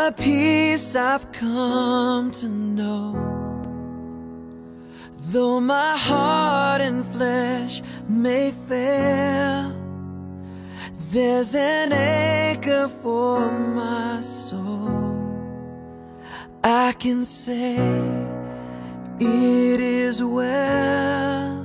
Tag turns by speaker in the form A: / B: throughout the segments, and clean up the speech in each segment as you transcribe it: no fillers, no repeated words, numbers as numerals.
A: a peace I've come to know. Though my heart and flesh may fail, there's an anchor for my soul. I can say it is well.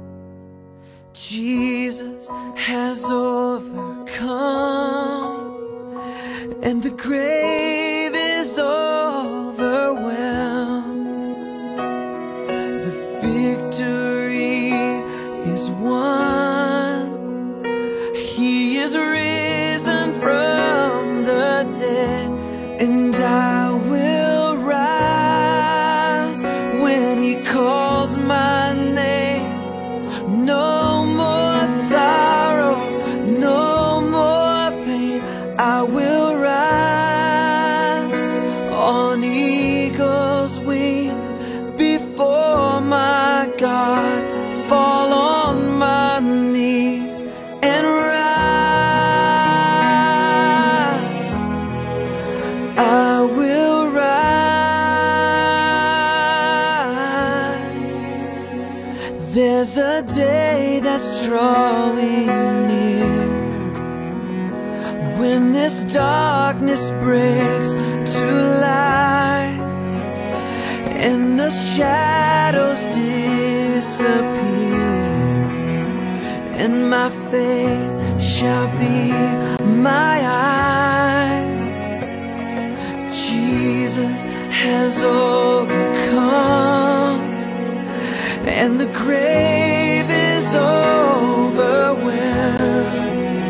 A: Jesus has overcome, and the grave is overwhelmed. The victory is won. He is risen from the dead, and I will rise when He calls my name. No more sorrow, no more pain. I will rise on eagle's wings before my God, fall on my knees and rise. I will rise. There's a day that's drawing near, when this darkness breaks to light, and the shadows disappear, and my faith shall be my eyes. Jesus has overcome, and the grave is overwhelmed.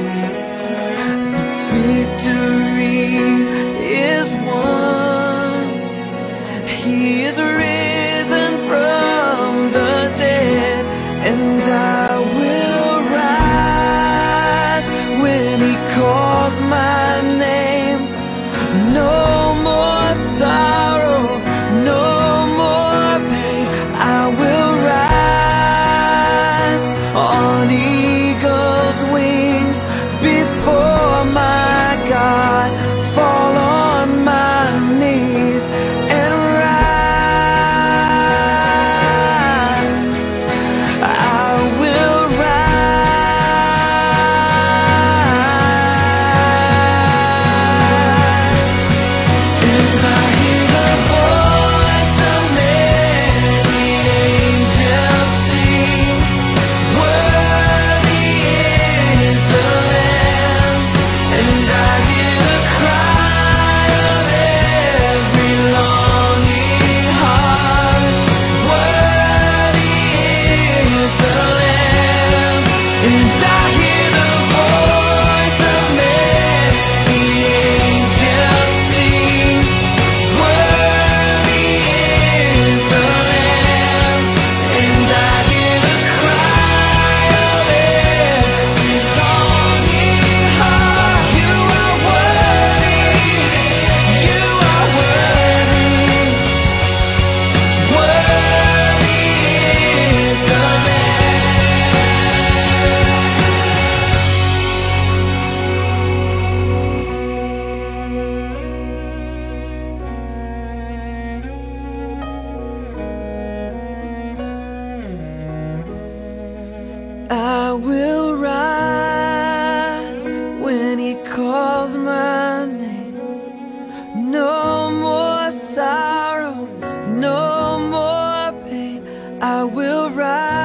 A: Victory is won. He is risen from the dead, and I will rise when He calls my name. No more sorrow, no more pain. I will rise on eagle's wings before my God, fall on my knees and rise. I will rise. And I hear the voice of many angels sing, worthy is the Lamb. And I hear the cry of every longing heart, worthy is the Lamb. And I hear the voice of many angels sing, worthy is the Lamb. And I hear the cry of every longing heart, you are worthy, you are worthy, worthy is the Lamb. I will rise when He calls my name. No more sorrow, no more pain. I will rise.